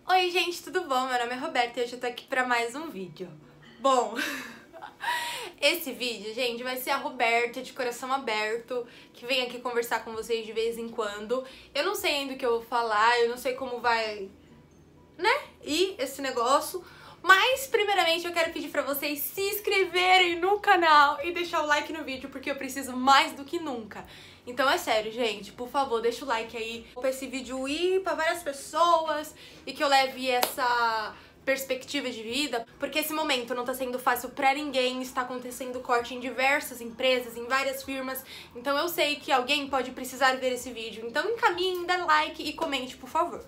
Oi gente, tudo bom? Meu nome é Roberta e hoje eu tô aqui pra mais um vídeo. Bom, esse vídeo, gente, vai ser a Roberta de coração aberto, que vem aqui conversar com vocês de vez em quando. Eu não sei ainda o que eu vou falar, eu não sei como vai, ir esse negócio. Mas, primeiramente, eu quero pedir pra vocês se inscreverem no canal e deixar o like no vídeo, porque eu preciso mais do que nunca. Então é sério, gente, por favor, deixa o like aí pra esse vídeo ir pra várias pessoas e que eu leve essa perspectiva de vida, porque esse momento não tá sendo fácil pra ninguém, está acontecendo corte em diversas empresas, em várias firmas, então eu sei que alguém pode precisar ver esse vídeo, então encaminhe, dá like e comente, por favor.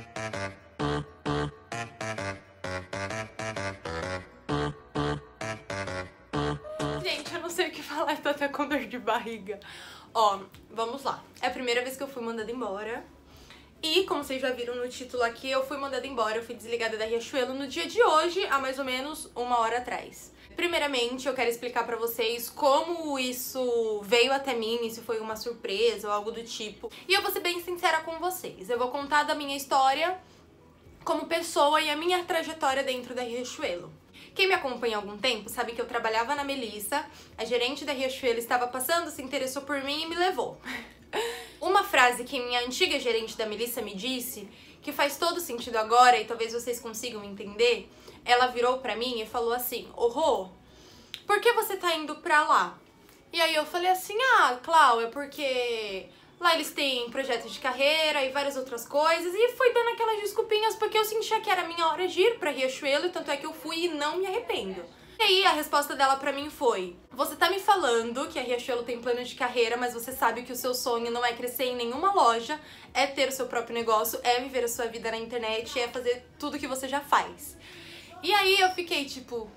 Gente, eu não sei o que falar, eu tô até com dor de barriga. Ó, vamos lá. É a primeira vez que eu fui mandada embora. E, como vocês já viram no título aqui, eu fui mandada embora, eu fui desligada da Riachuelo no dia de hoje, há mais ou menos 1 hora atrás. Primeiramente, eu quero explicar pra vocês como isso veio até mim, se foi uma surpresa ou algo do tipo. E eu vou ser bem sincera com vocês. Eu vou contar da minha história como pessoa e a minha trajetória dentro da Riachuelo. Quem me acompanha há algum tempo sabe que eu trabalhava na Melissa, a gerente da Riachuelo estava passando, se interessou por mim e me levou. Uma frase que minha antiga gerente da Melissa me disse, que faz todo sentido agora e talvez vocês consigam entender, ela virou pra mim e falou assim: "Ô Rô, por que você tá indo pra lá?" E aí eu falei assim: "Ah, Clau, é porque lá eles têm projetos de carreira e várias outras coisas", e fui dando aquelas desculpinhas porque eu sentia que era a minha hora de ir pra Riachuelo, e tanto é que eu fui e não me arrependo. E aí a resposta dela pra mim foi: "Você tá me falando que a Riachuelo tem plano de carreira, mas você sabe que o seu sonho não é crescer em nenhuma loja, é ter o seu próprio negócio, é viver a sua vida na internet, é fazer tudo que você já faz." E aí eu fiquei tipo,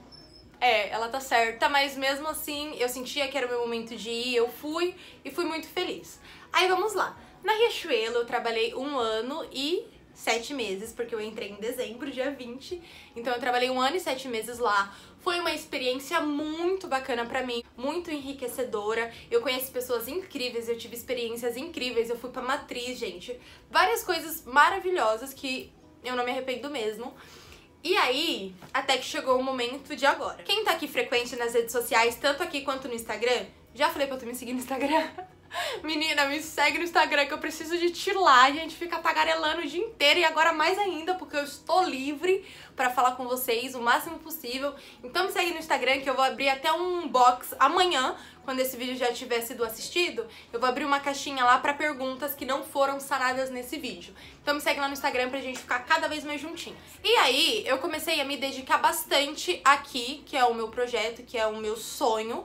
ela tá certa, mas mesmo assim eu sentia que era o meu momento de ir, eu fui e fui muito feliz. Aí vamos lá. Na Riachuelo eu trabalhei 1 ano e 7 meses, porque eu entrei em dezembro, dia 20. Então eu trabalhei 1 ano e 7 meses lá. Foi uma experiência muito bacana pra mim, muito enriquecedora. Eu conheci pessoas incríveis, eu tive experiências incríveis, eu fui pra matriz, gente. Várias coisas maravilhosas que eu não me arrependo mesmo. E aí, até que chegou o momento de agora. Quem tá aqui frequente nas redes sociais, tanto aqui quanto no Instagram, já falei pra tu me seguir no Instagram? Menina, me segue no Instagram que eu preciso de ti lá, a gente fica tagarelando o dia inteiro e agora mais ainda, porque eu estou livre pra falar com vocês o máximo possível. Então me segue no Instagram que eu vou abrir até um box amanhã, quando esse vídeo já tiver sido assistido, eu vou abrir uma caixinha lá pra perguntas que não foram sanadas nesse vídeo. Então me segue lá no Instagram pra gente ficar cada vez mais juntinhos. E aí, eu comecei a me dedicar bastante aqui, que é o meu projeto, que é o meu sonho.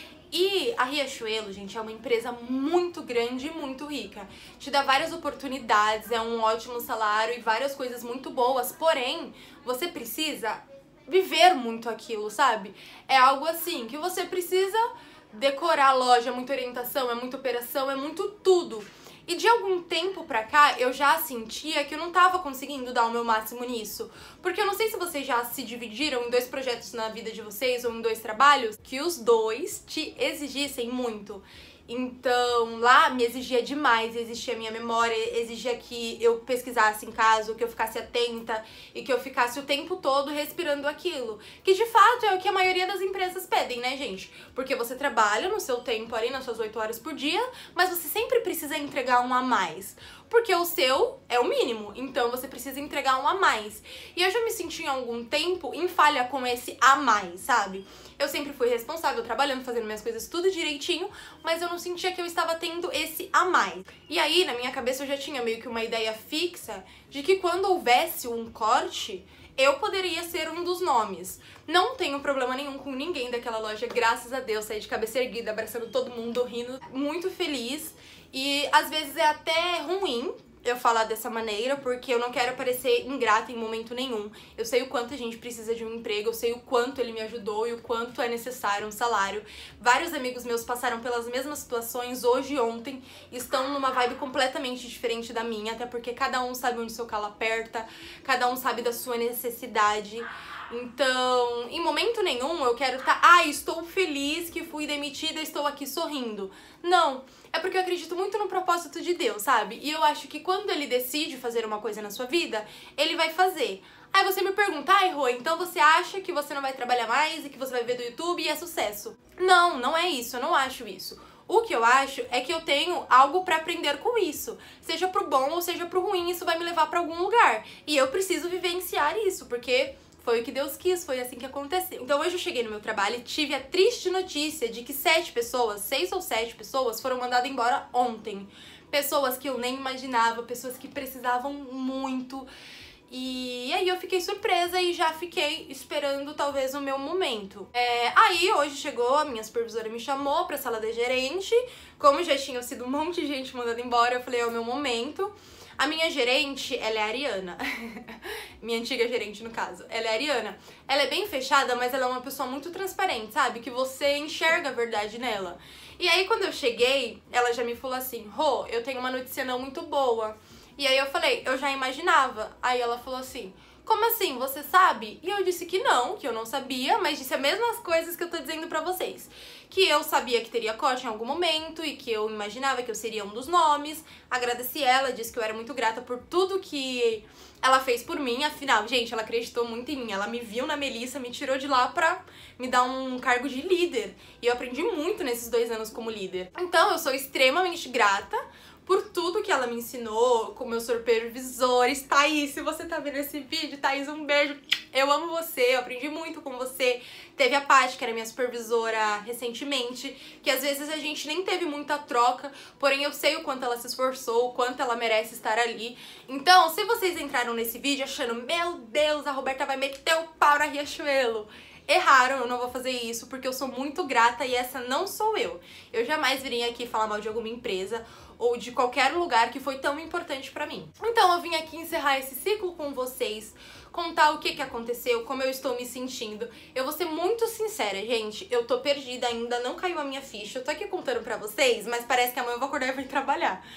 E a Riachuelo, gente, é uma empresa muito grande e muito rica. Te dá várias oportunidades, é um ótimo salário e várias coisas muito boas. Porém, você precisa viver muito aquilo, sabe? É algo assim, que você precisa decorar a loja, é muita orientação, é muita operação, é muito tudo. E de algum tempo pra cá, eu já sentia que eu não tava conseguindo dar o meu máximo nisso. Porque eu não sei se vocês já se dividiram em 2 projetos na vida de vocês ou em 2 trabalhos, que os 2 te exigissem muito. Então, lá me exigia demais, exigia a minha memória, exigia que eu pesquisasse em casa, que eu ficasse atenta e que eu ficasse o tempo todo respirando aquilo. Que de fato é o que a maioria das empresas pedem, né, gente? Porque você trabalha no seu tempo ali, nas suas 8 horas por dia, mas você sempre precisa entregar um a mais. Porque o seu é o mínimo, então você precisa entregar um a mais. E eu já me senti em algum tempo em falha com esse a mais, sabe? Eu sempre fui responsável, trabalhando, fazendo minhas coisas tudo direitinho, mas eu não sentia que eu estava tendo esse a mais. E aí, na minha cabeça, eu já tinha meio que uma ideia fixa de que quando houvesse um corte, eu poderia ser um dos nomes. Não tenho problema nenhum com ninguém daquela loja, graças a Deus, saí de cabeça erguida, abraçando todo mundo, rindo, muito feliz. E às vezes é até ruim eu falar dessa maneira, porque eu não quero parecer ingrata em momento nenhum. Eu sei o quanto a gente precisa de um emprego, eu sei o quanto ele me ajudou e o quanto é necessário um salário. Vários amigos meus passaram pelas mesmas situações hoje e ontem, estão numa vibe completamente diferente da minha, até porque cada um sabe onde seu calo aperta, cada um sabe da sua necessidade. Então, em momento nenhum eu quero estar, estou feliz que fui demitida, estou aqui sorrindo. Não, é porque eu acredito muito no propósito de Deus, sabe? E eu acho que quando ele decide fazer uma coisa na sua vida, ele vai fazer. Aí você me pergunta, Rô, então você acha que você não vai trabalhar mais e que você vai ver do YouTube e é sucesso? Não, não é isso, eu não acho isso. O que eu acho é que eu tenho algo pra aprender com isso. Seja pro bom ou seja pro ruim, isso vai me levar pra algum lugar. E eu preciso vivenciar isso, porque foi o que Deus quis, foi assim que aconteceu. Então hoje eu cheguei no meu trabalho e tive a triste notícia de que 6 ou 7 pessoas foram mandadas embora ontem. Pessoas que eu nem imaginava, pessoas que precisavam muito. E aí eu fiquei surpresa e já fiquei esperando talvez o meu momento. Aí hoje chegou, a minha supervisora me chamou pra sala de gerente. Como já tinha sido um monte de gente mandada embora, eu falei, é o meu momento. A minha gerente, ela é ariana. Minha antiga gerente, no caso. Ela é ariana. Ela é bem fechada, mas ela é uma pessoa muito transparente, sabe? Que você enxerga a verdade nela. E aí, quando eu cheguei, ela já me falou assim, Rô, eu tenho uma notícia não muito boa. E aí eu falei, eu já imaginava. Aí ela falou assim, como assim, você sabe? E eu disse que eu não sabia, mas disse as mesmas coisas que eu tô dizendo pra vocês. Que eu sabia que teria corte em algum momento e que eu imaginava que eu seria um dos nomes. Agradeci ela, disse que eu era muito grata por tudo que ela fez por mim. Afinal, gente, ela acreditou muito em mim. Ela me viu na Melissa, me tirou de lá pra me dar um cargo de líder. E eu aprendi muito nesses 2 anos como líder. Então, eu sou extremamente grata por tudo que ela me ensinou, com meus supervisores. Thaís, se você tá vendo esse vídeo, Thaís, um beijo. Eu amo você, eu aprendi muito com você. Teve a Paty, que era minha supervisora recentemente, que às vezes a gente nem teve muita troca, porém eu sei o quanto ela se esforçou, o quanto ela merece estar ali. Então, se vocês entraram nesse vídeo achando, meu Deus, a Roberta vai meter o pau na Riachuelo, erraram, eu não vou fazer isso, porque eu sou muito grata e essa não sou eu. Eu jamais viria aqui falar mal de alguma empresa ou de qualquer lugar que foi tão importante pra mim. Então eu vim aqui encerrar esse ciclo com vocês, contar o que aconteceu, como eu estou me sentindo. Eu vou ser muito sincera, gente, eu tô perdida ainda, não caiu a minha ficha. Eu tô aqui contando pra vocês, mas parece que amanhã eu vou acordar e vou trabalhar.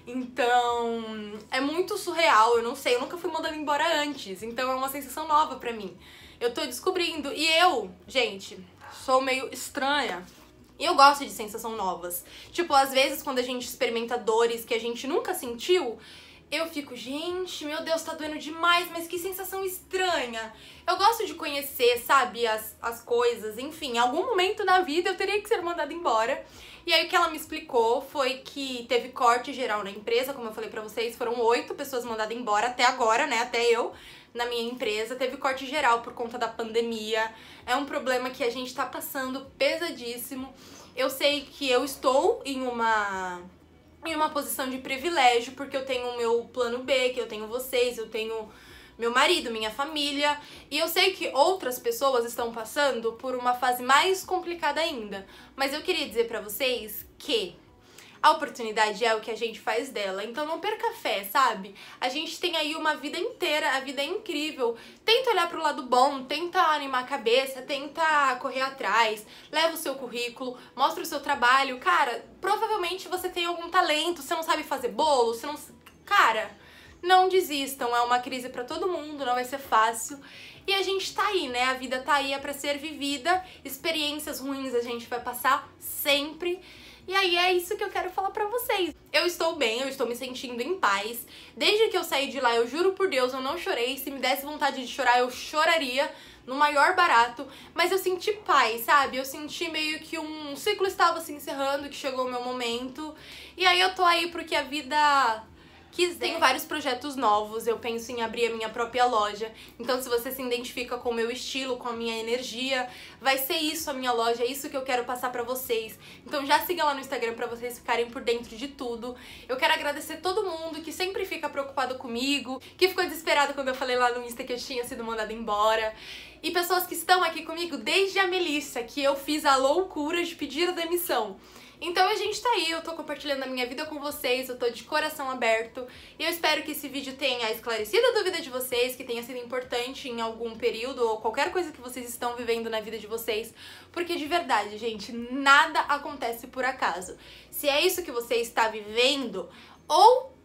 Então, é muito surreal, eu não sei, eu nunca fui mandada embora antes, então é uma sensação nova pra mim. Eu tô descobrindo, e eu, gente, sou meio estranha. E eu gosto de sensações novas. Tipo, às vezes quando a gente experimenta dores que a gente nunca sentiu, eu fico, gente, meu Deus, tá doendo demais, mas que sensação estranha. Eu gosto de conhecer, sabe, as coisas, enfim, em algum momento na vida eu teria que ser mandada embora. E aí o que ela me explicou foi que teve corte geral na empresa, como eu falei pra vocês, foram 8 pessoas mandadas embora até agora, né, até eu. Na minha empresa, teve corte geral por conta da pandemia. É um problema que a gente tá passando pesadíssimo. Eu sei que eu estou em uma posição de privilégio, porque eu tenho o meu plano B, que eu tenho vocês, eu tenho meu marido, minha família. E eu sei que outras pessoas estão passando por uma fase mais complicada ainda. Mas eu queria dizer pra vocês que a oportunidade é o que a gente faz dela, então não perca fé, sabe? A gente tem aí uma vida inteira, a vida é incrível. Tenta olhar pro lado bom, tenta animar a cabeça, tenta correr atrás, leva o seu currículo, mostra o seu trabalho. Cara, provavelmente você tem algum talento, você não sabe fazer bolo, você não... Cara, não desistam, é uma crise pra todo mundo, não vai ser fácil. E a gente tá aí, né? A vida tá aí, é pra ser vivida. Experiências ruins a gente vai passar sempre. E aí é isso que eu quero falar pra vocês. Eu estou bem, eu estou me sentindo em paz. Desde que eu saí de lá, eu juro por Deus, eu não chorei. Se me desse vontade de chorar, eu choraria no maior barato. Mas eu senti paz, sabe? Eu senti meio que um ciclo estava se encerrando, que chegou o meu momento. E aí eu tô aí porque a vida quiser. Tenho vários projetos novos, eu penso em abrir a minha própria loja. Então se você se identifica com o meu estilo, com a minha energia, vai ser isso a minha loja, é isso que eu quero passar pra vocês. Então já siga lá no Instagram pra vocês ficarem por dentro de tudo. Eu quero agradecer todo mundo que sempre fica preocupado comigo, que ficou desesperado quando eu falei lá no Insta que eu tinha sido mandada embora. E pessoas que estão aqui comigo desde a Melissa, que eu fiz a loucura de pedir a demissão. Então a gente tá aí, eu tô compartilhando a minha vida com vocês, eu tô de coração aberto. E eu espero que esse vídeo tenha esclarecido a dúvida de vocês, que tenha sido importante em algum período ou qualquer coisa que vocês estão vivendo na vida de vocês. Porque de verdade, gente, nada acontece por acaso. Se é isso que você está vivendo, ou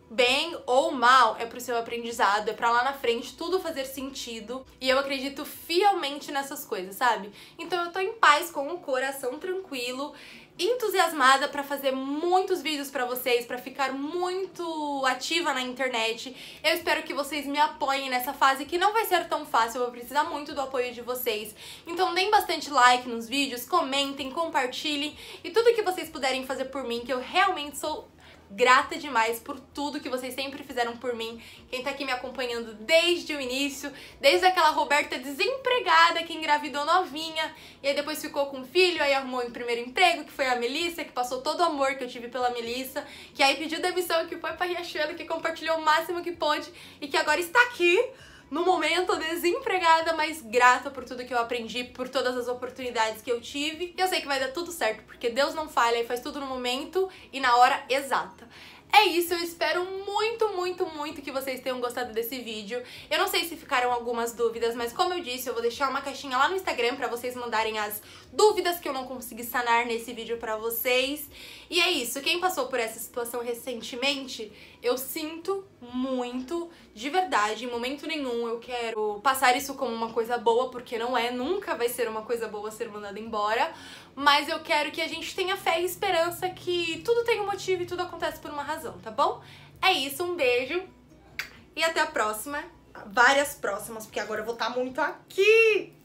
bem ou mal, é pro seu aprendizado, é pra lá na frente tudo fazer sentido. E eu acredito fielmente nessas coisas, sabe? Então eu tô em paz, com o coração tranquilo, entusiasmada pra fazer muitos vídeos pra vocês, pra ficar muito ativa na internet. Eu espero que vocês me apoiem nessa fase que não vai ser tão fácil, eu vou precisar muito do apoio de vocês. Então deem bastante like nos vídeos, comentem, compartilhem e tudo que vocês puderem fazer por mim, que eu realmente sou grata demais por tudo que vocês sempre fizeram por mim. Quem tá aqui me acompanhando desde o início, desde aquela Roberta desempregada que engravidou novinha e aí depois ficou com filho, aí arrumou um primeiro emprego, que foi a Melissa, que passou todo o amor que eu tive pela Melissa, que aí pediu demissão, que foi pra Riachuelo, que compartilhou o máximo que pôde e que agora está aqui no momento desempregada, mas grata por tudo que eu aprendi, por todas as oportunidades que eu tive. E eu sei que vai dar tudo certo, porque Deus não falha e faz tudo no momento e na hora exata. É isso, eu espero muito, muito, muito que vocês tenham gostado desse vídeo. Eu não sei se ficaram algumas dúvidas, mas como eu disse, eu vou deixar uma caixinha lá no Instagram pra vocês mandarem as dúvidas que eu não consegui sanar nesse vídeo pra vocês. E é isso, quem passou por essa situação recentemente, eu sinto muito, de verdade, em momento nenhum eu quero passar isso como uma coisa boa, porque não é, nunca vai ser uma coisa boa ser mandada embora, mas eu quero que a gente tenha fé e esperança que tudo tem um motivo e tudo acontece por uma razão, tá bom? É isso, um beijo e até a próxima, várias próximas, porque agora eu vou estar muito aqui!